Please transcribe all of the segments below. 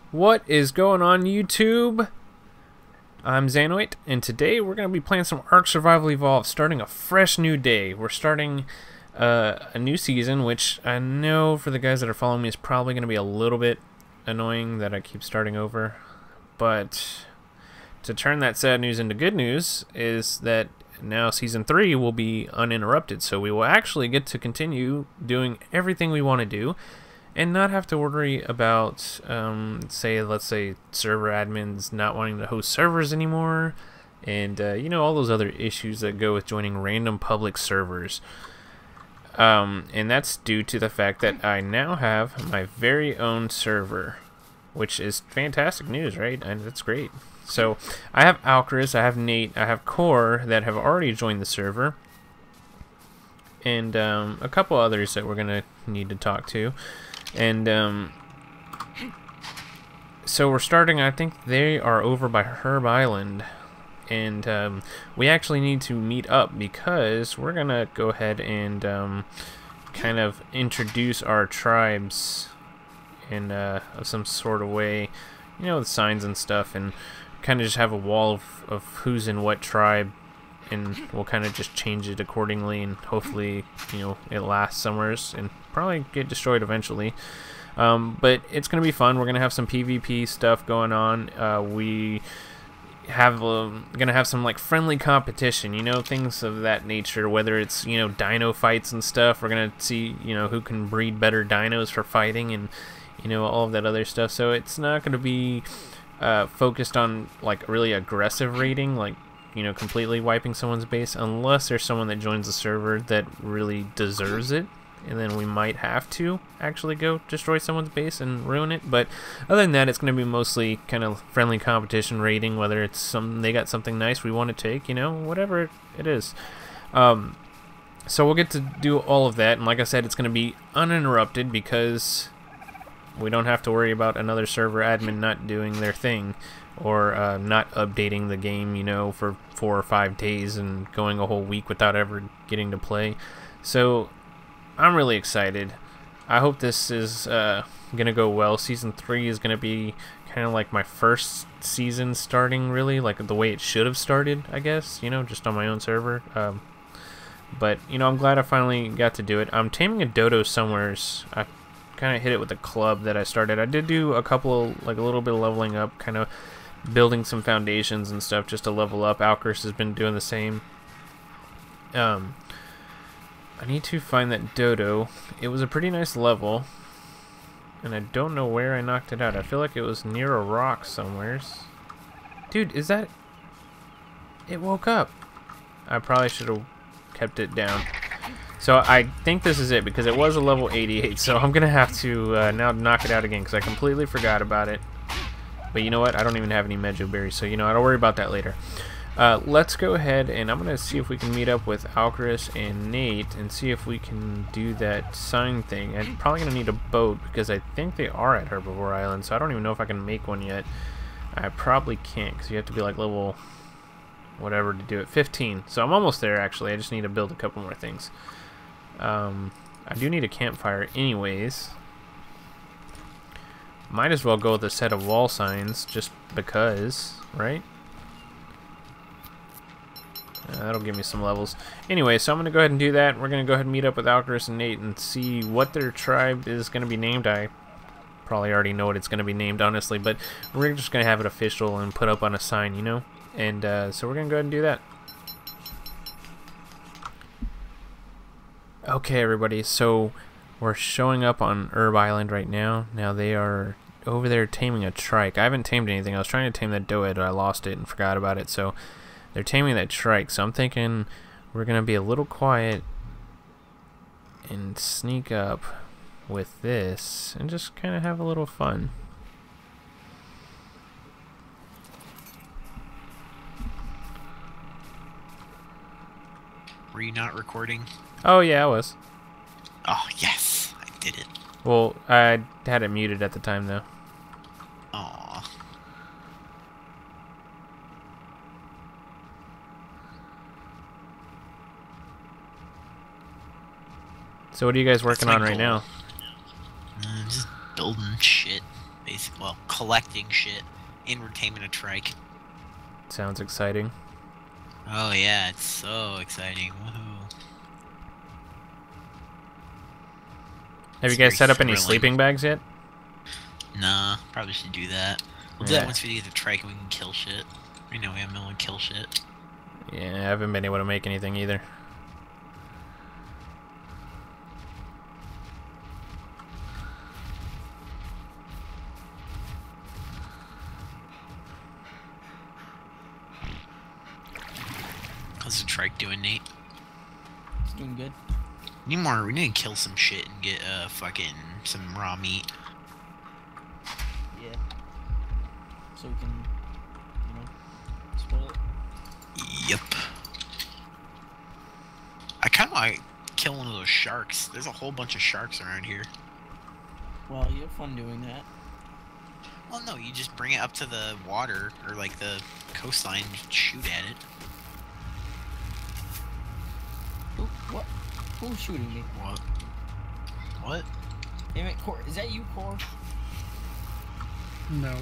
What is going on, YouTube? I'm Xanoid, and today we're going to be playing some ARK Survival Evolved, starting a fresh new day. We're starting a new season, which I know for the guys that are following me is probably going to be a little bit annoying that I keep starting over. But to turn that sad news into good news is that now Season 3 will be uninterrupted, so we will actually get to continue doing everything we want to do and not have to worry about, let's say, server admins not wanting to host servers anymore, and, all those other issues that go with joining random public servers. And that's due to the fact that I now have my very own server, which is fantastic news, right? And that's great. So, I have Alchris, I have Nate, I have Core that have already joined the server, and a couple others that we're going to need to talk to. And so we're starting, I think they are over by Herb Island, and we actually need to meet up because we're gonna go ahead and kind of introduce our tribes in some sort of way, with signs and stuff, and kind of just have a wall of who's in what tribe, and we'll kind of just change it accordingly, and hopefully it lasts somewheres and probably get destroyed eventually. But it's gonna be fun. We're gonna have some PvP stuff going on. We have gonna have some like friendly competition, things of that nature, whether it's dino fights and stuff. We're gonna see who can breed better dinos for fighting, and all of that other stuff. So it's not gonna be focused on like really aggressive raiding, like completely wiping someone's base, unless there's someone that joins the server that really deserves it, and then we might have to actually go destroy someone's base and ruin it. But other than that, it's going to be mostly kind of friendly competition raiding, whether it's they got something nice we want to take, whatever it is. So we'll get to do all of that, and like I said, it's going to be uninterrupted because we don't have to worry about another server admin not doing their thing, or not updating the game, for 4 or 5 days and going a whole week without ever getting to play. So I'm really excited. I hope this is gonna go well. Season 3 is gonna be kind of like my first season starting, really, like the way it should have started, I guess, just on my own server. But I'm glad I finally got to do it. I'm taming a dodo somewheres. I kind of hit it with a club that I started. I did do a couple, like a little bit of leveling up, kind of building some foundations and stuff just to level up. Alchris has been doing the same. I need to find that dodo. It was a pretty nice level, and I don't know where I knocked it out. I feel like it was near a rock somewheres. Dude, is that... It woke up. I probably should have kept it down. So I think this is it, because it was a level 88, so I'm gonna have to now knock it out again, because I completely forgot about it. But you know what? I don't even have any Mejo berries, so I'll worry about that later. Let's go ahead, and I'm gonna see if we can meet up with Alchris and Nate and see if we can do that sign thing. I'm probably gonna need a boat, because I think they are at Herbivore Island, so I don't even know if I can make one yet. I probably can't, because you have to be like level whatever to do it. 15. So I'm almost there, actually. I just need to build a couple more things. I do need a campfire anyways. Might as well go with a set of wall signs, just because, right? That'll give me some levels. Anyway, so I'm going to go ahead and do that. We're going to go ahead and meet up with Alchris and Nate and see what their tribe is going to be named. I probably already know what it's going to be named, honestly, but we're just going to have it official and put up on a sign, And so we're going to go ahead and do that. Okay, everybody, so we're showing up on Herb Island right now. Now they are over there taming a trike. I haven't tamed anything. I was trying to tame that doed, but I lost it and forgot about it. So they're taming that trike. So I'm thinking we're going to be a little quiet and sneak up with this and just kind of have a little fun. Were you not recording? Oh, yeah, I was. Oh, yes. I did it. Well, I had it muted at the time, though. Aw. So what are you guys working on right now? Just building shit. Basically, well, collecting shit and we're taming a trike. Sounds exciting. Oh yeah, it's so exciting. Woohoo. Have It's you guys set very up any thrilling. sleeping bags yet? Nah, probably should do that. We'll do Yeah. that once we get the trike and we can kill shit. We know we haven't been able to kill shit. Yeah, I haven't been able to make anything either. How's the trike doing, Nate? It's doing good. We need to kill some shit and get fucking some raw meat. Yeah. So we can, you know, spoil it. Yep. I kind of like kill one of those sharks. There's a whole bunch of sharks around here. Well, you have fun doing that. Well, no, you just bring it up to the water or like the coastline and just shoot at it. Who? What? Who's shooting me? What? What? Damn it, Core. Is that you, Core? No.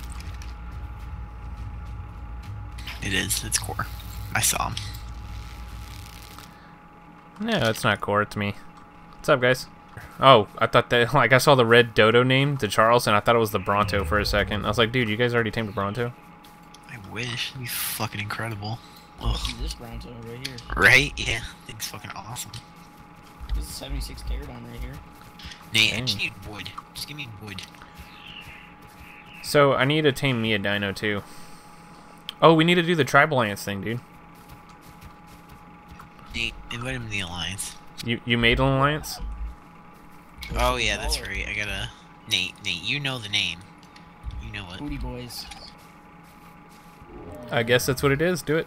It is. It's Core. I saw him. No, it's not Core, it's me. What's up, guys? Oh, I thought that, like, I saw the red dodo name, the Charles, and I thought it was the Bronto for a second. I was like, dude, you guys already tamed a Bronto? I wish. It'd be fucking incredible. Ugh. See this Bronto right here. Right? Yeah. Thing's fucking awesome. This is 76 Pterodon right here. Nate, I Dang. just need wood. Just give me wood. So, I need to tame me a dino, too. Oh, we need to do the Tribe Alliance thing, dude. Nate, invite him to the alliance. You made an alliance? Oh yeah, that's right. I gotta... Nate, you know the name. You know it. Booty boys. I guess that's what it is. Do it.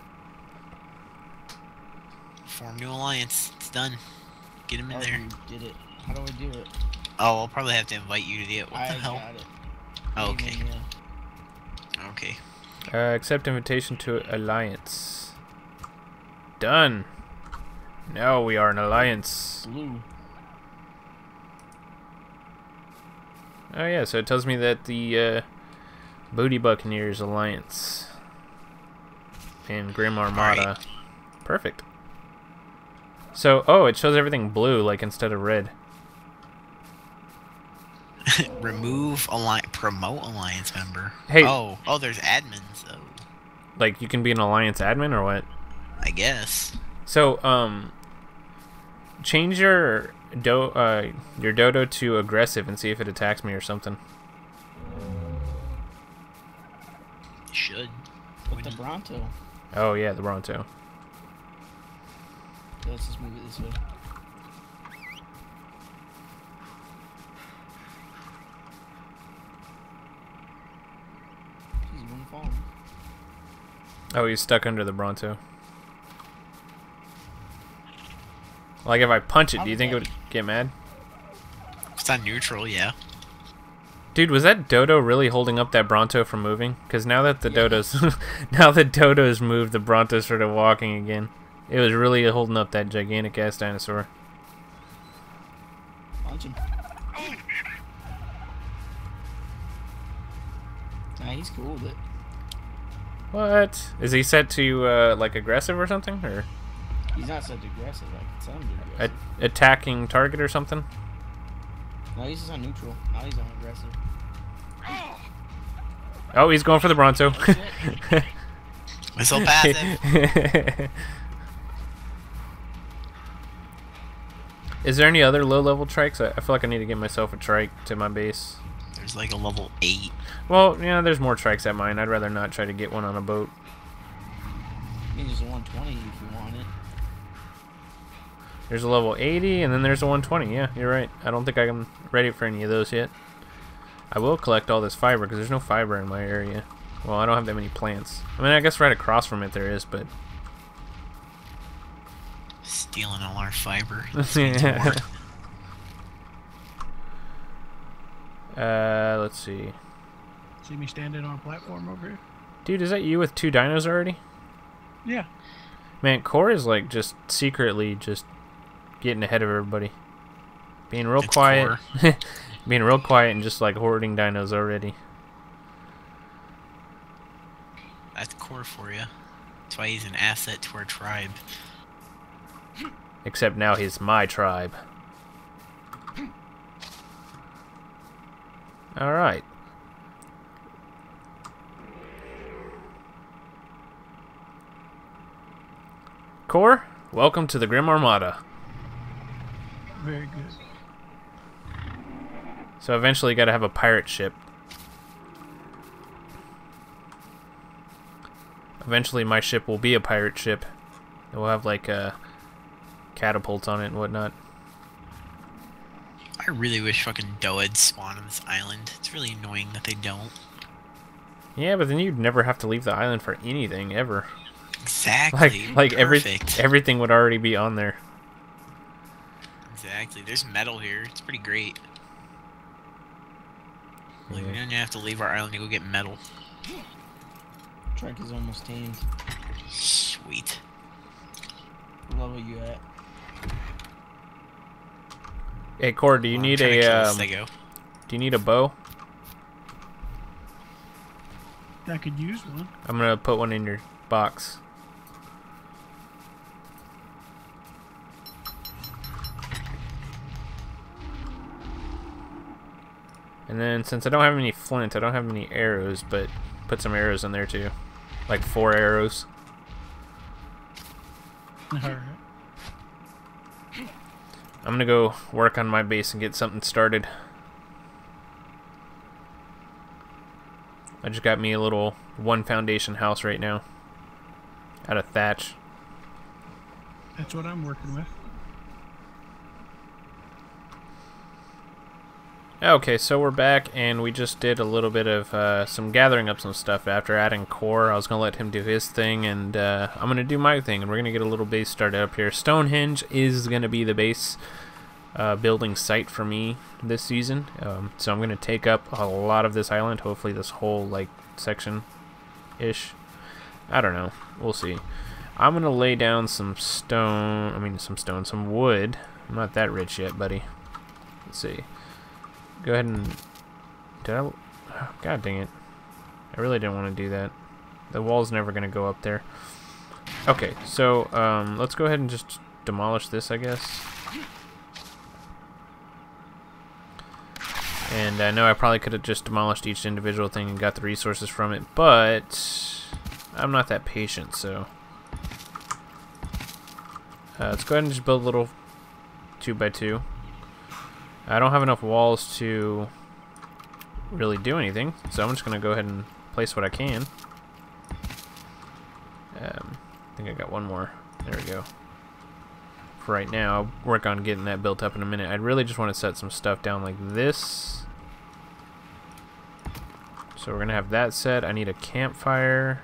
Form new alliance. It's done. Get him in Oh, there. you did it. How do I do it? Oh, I'll probably have to invite you to the... What the I hell? got it. Oh, okay. Even, Okay. Accept invitation to alliance. Done. Now we are an alliance. blue. Oh yeah, so it tells me that the Booty Buccaneers alliance and Grim Armada. Right. Perfect. So, oh, it shows everything blue, like instead of red. Remove alliance... Promote alliance member. Hey. Oh, there's admins. Oh, Like you can be an alliance admin or what? I guess. So, change your dodo to aggressive and see if it attacks me or something. Should. With the Bronto. Oh yeah, the Bronto. Let's just move it this way. Jeez, you wouldn't fall. Oh, he's stuck under the Bronto. Like if I punch it, do you think it would get mad? It's on neutral, yeah. Dude, was that dodo really holding up that Bronto from moving? Because now that the Yeah. now the dodo's moved, the Bronto started walking again. It was really holding up that gigantic ass dinosaur. Punch him. Nah, he's cool with it. What? Is he set to like aggressive or something, or He's not such aggressive. I can tell him to be aggressive. attacking target or something? No, he's just on neutral. Now he's on aggressive. Oh, he's going for the Bronto. Whistle passive. Is there any other low-level trikes? I feel like I need to get myself a trike to my base. There's like a level 8. Well, yeah, there's more trikes at mine. I'd rather not try to get one on a boat. I mean, there's a 120 if you want it. There's a level 80, and then there's a 120. Yeah, you're right. I don't think I'm ready for any of those yet. I will collect all this fiber, because there's no fiber in my area. Well, I don't have that many plants. I mean, I guess right across from it there is, but... Stealing all our fiber. Let's see. See me standing on a platform over here? Dude, is that you with 2 dinos already? Yeah. Man, Core is like just secretly just getting ahead of everybody. Being real It's quiet. Being real quiet and just like hoarding dinos already. That's core for you. That's why he's an asset to our tribe. Except now he's my tribe. Alright. Core, welcome to the Grim Armada. Very good. So eventually you gotta have a pirate ship. Eventually my ship will be a pirate ship. It will have like catapults on it and whatnot. I really wish fucking Doeds spawn on this island. It's really annoying that they don't. Yeah, but then you'd never have to leave the island for anything ever. Exactly. Like Perfect. everything would already be on there. Exactly. There's metal here. It's pretty great. Like, Yeah. we don't even have to leave our island to go get metal. Truck is almost tamed. Sweet. What level you at? Hey Core, do you Well, need I'm trying to kill a this Stego. do you need a bow? I could use one. I'm gonna put one in your box. And then since I don't have any flint, I don't have any arrows, but put some arrows in there too. Like 4 arrows. Alright. I'm gonna go work on my base and get something started. I just got me a little 1 foundation house right now. Out of thatch. That's what I'm working with. Okay, so we're back, and we just did a little bit of some gathering up some stuff after adding Core. I was going to let him do his thing, and I'm going to do my thing, and we're going to get a little base started up here. Stonehenge is going to be the base building site for me this season, so I'm going to take up a lot of this island, hopefully this whole, like, section-ish. I don't know. We'll see. I'm going to lay down some some wood. I'm not that rich yet, buddy. Let's see. Go ahead and... Oh, God dang it. I really didn't want to do that. The wall's never going to go up there. Okay, so let's go ahead and just demolish this, I guess. And I know I probably could have just demolished each individual thing and got the resources from it, but I'm not that patient, so... let's go ahead and just build a little 2x2. I don't have enough walls to really do anything, so I'm just going to go ahead and place what I can. I think I got one more. There we go. For right now, I'll work on getting that built up in a minute. I really just want to set some stuff down like this. So we're going to have that set. I need a campfire,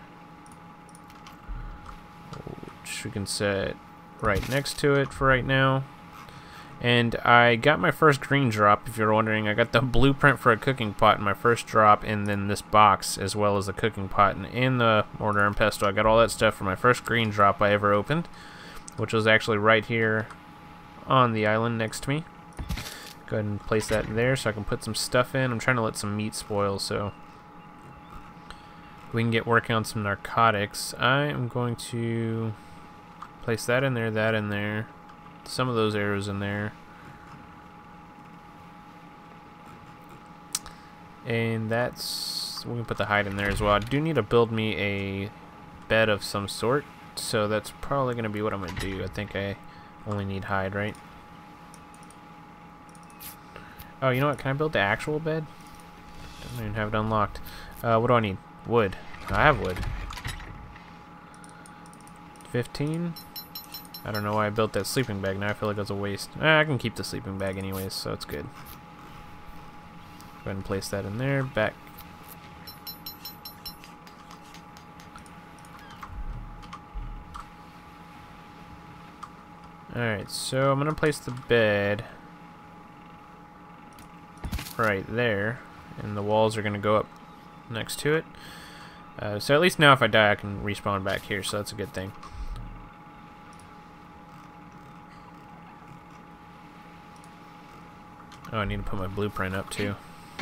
which we can set right next to it for right now. And I got my first green drop, if you're wondering. I got the blueprint for a cooking pot in my first drop, and then this box, as well as the cooking pot and the mortar and pestle. I got all that stuff for my first green drop I ever opened, which was actually right here on the island next to me. Go ahead and place that in there so I can put some stuff in. I'm trying to let some meat spoil so we can get working on some narcotics. I am going to place that in there, some of those arrows in there. And that's... we can put the hide in there as well. I do need to build me a bed of some sort, so that's probably going to be what I'm going to do. I think I only need hide, right? Oh, you know what? Can I build the actual bed? Don't even have it unlocked. What do I need? Wood. I have wood. 15? I don't know why I built that sleeping bag. Now I feel like it's a waste. I can keep the sleeping bag anyways, so it's good. Go ahead and place that in there. Back. Alright, so I'm going to place the bed right there. And the walls are going to go up next to it. So at least now if I die I can respawn back here, so that's a good thing. Oh, I need to put my blueprint up too.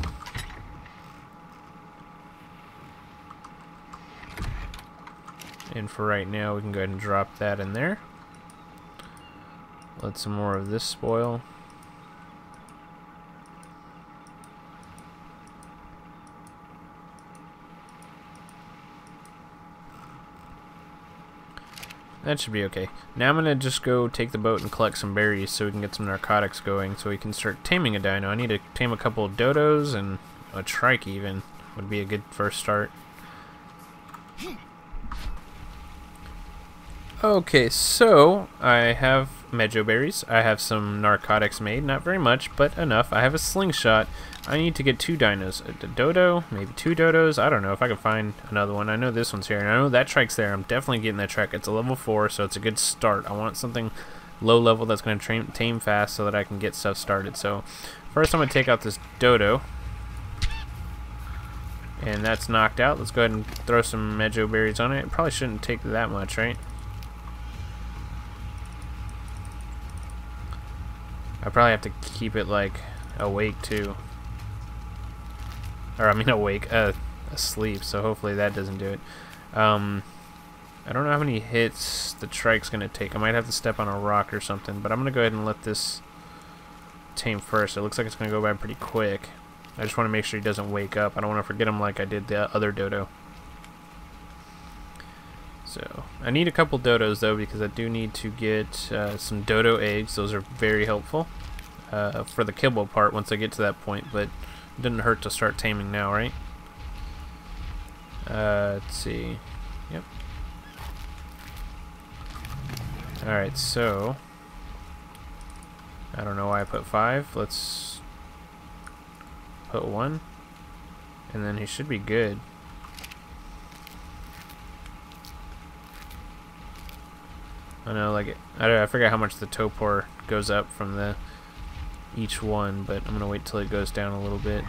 And for right now, we can go ahead and drop that in there. Let some more of this spoil. That should be okay. Now I'm going to just go take the boat and collect some berries so we can get some narcotics going so we can start taming a dino. I need to tame a couple of dodos and a trike even. Would be a good first start. Okay, so I have mejo berries. I have some narcotics made. Not very much, but enough. I have a slingshot. I need to get 2 dinos. A dodo, maybe 2 dodos. I don't know if I can find another one. I know this one's here, and I know that trike's there. I'm definitely getting that trike. It's a level 4, so it's a good start. I want something low level that's going to tame fast so that I can get stuff started. So first I'm going to take out this dodo. And that's knocked out. Let's go ahead and throw some mejo berries on it. It probably shouldn't take that much, right? I probably have to keep it like awake too. Or I mean awake, asleep, so hopefully that doesn't do it. I don't know how many hits the trike's gonna take. I might have to step on a rock or something, but I'm gonna go ahead and let this tame first. It looks like it's gonna go by pretty quick. I just want to make sure he doesn't wake up. I don't want to forget him like I did the other dodo. So I need a couple dodos though, because I do need to get some dodo eggs. Those are very helpful for the kibble part once I get to that point, but it didn't hurt to start taming now, right? Let's see. Yep. Alright, so I don't know why I put 5. Let's put 1, and then he should be good. I know, like, I forget how much the topor goes up from the each one, but I'm gonna wait till it goes down a little bit.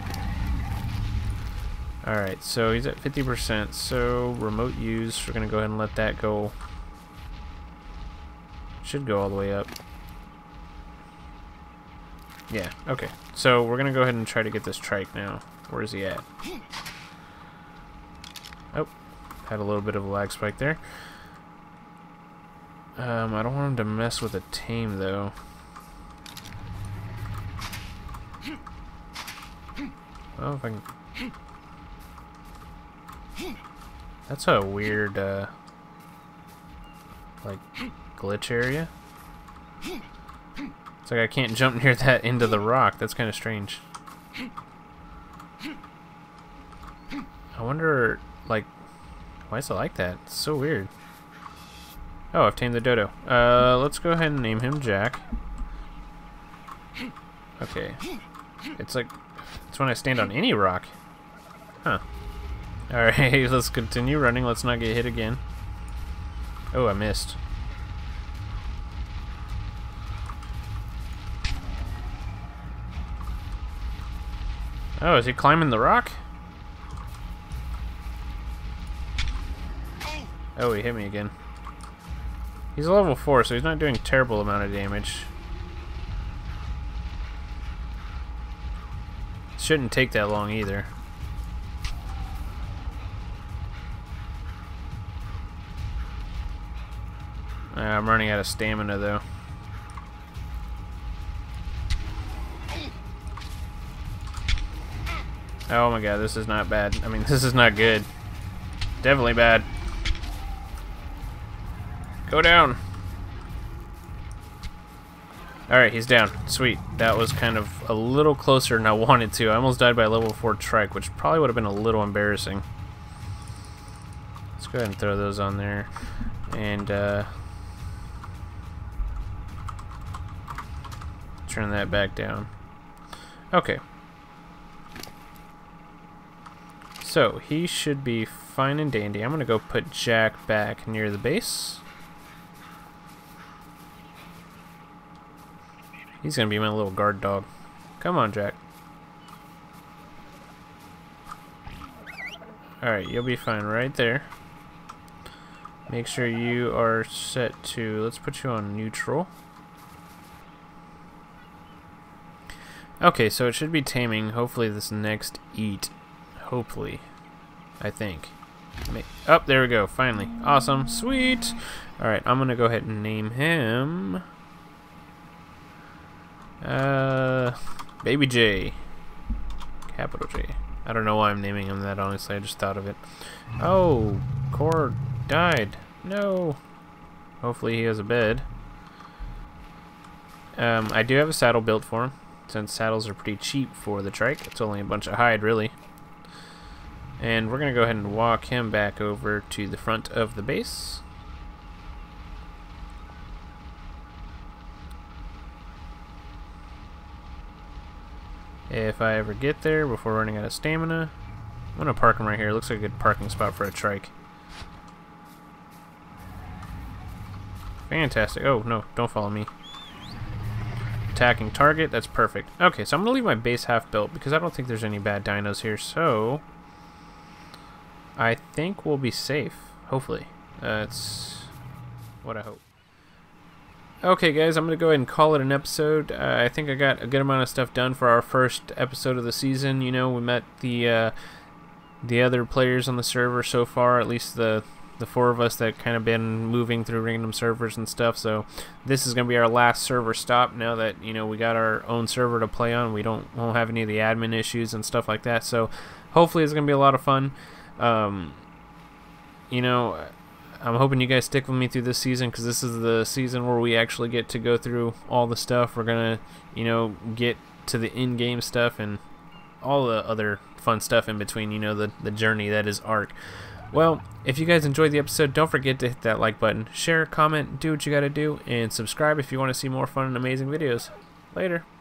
Alright, so he's at 50%, so remote use, we're gonna go ahead and let that go. Should go all the way up. Yeah, okay. So we're gonna go ahead and try to get this trike now. Where is he at? Oh, had a little bit of a lag spike there. I don't want him to mess with a tame though. Well, if I can... That's a weird, like, glitch area. It's like I can't jump near that into the rock. That's kind of strange. I wonder, like, why is it like that? It's so weird. Oh, I've tamed the dodo. Let's go ahead and name him Jack. Okay. It's like, it's when I stand on any rock. Huh. Alright, let's continue running. Let's not get hit again. Oh, I missed. Oh, is he climbing the rock? Oh, he hit me again. He's a level 4, so he's not doing a terrible amount of damage. Shouldn't take that long either. I'm running out of stamina though. Oh my god, this is not bad. I mean, this is not good. Definitely bad. Go down. Alright, he's down. Sweet. That was kind of a little closer than I wanted to. I almost died by a level 4 trike, which probably would have been a little embarrassing. Let's go ahead and throw those on there. And, turn that back down. Okay. So, he should be fine and dandy. I'm going to go put Jack back near the base. He's going to be my little guard dog. Come on, Jack. Alright, you'll be fine right there. Make sure you are set to... Let's put you on neutral. Okay, so it should be taming. Hopefully this next eat. Hopefully. I think. Oh, there we go. Finally. Awesome. Sweet. Alright, I'm going to go ahead and name him... Baby J. Capital J. I don't know why I'm naming him that, honestly. I just thought of it. Oh, Core died. No. Hopefully he has a bed. I do have a saddle built for him, since saddles are pretty cheap for the trike. It's only a bunch of hide, really. And we're going to go ahead and walk him back over to the front of the base. If I ever get there before running out of stamina. I'm going to park him right here. Looks like a good parking spot for a trike. Fantastic. Oh, no, don't follow me. Attacking target, that's perfect. Okay, so I'm going to leave my base half built because I don't think there's any bad dinos here, so I think we'll be safe, hopefully. That's what I hope. Okay, guys, I'm going to go ahead and call it an episode. I think I got a good amount of stuff done for our first episode of the season. You know, we met the other players on the server so far, at least the 4 of us that kind of been moving through random servers and stuff. So this is going to be our last server stop now that, you know, we got our own server to play on. We won't have any of the admin issues and stuff like that. So hopefully it's going to be a lot of fun. You know, I'm hoping you guys stick with me through this season because this is the season where we actually get to go through all the stuff. We're going to, you know, get to the in-game stuff and all the other fun stuff in between, you know, the journey that is ARK. Well, if you guys enjoyed the episode, don't forget to hit that like button, share, comment, do what you gotta do, and subscribe if you want to see more fun and amazing videos. Later.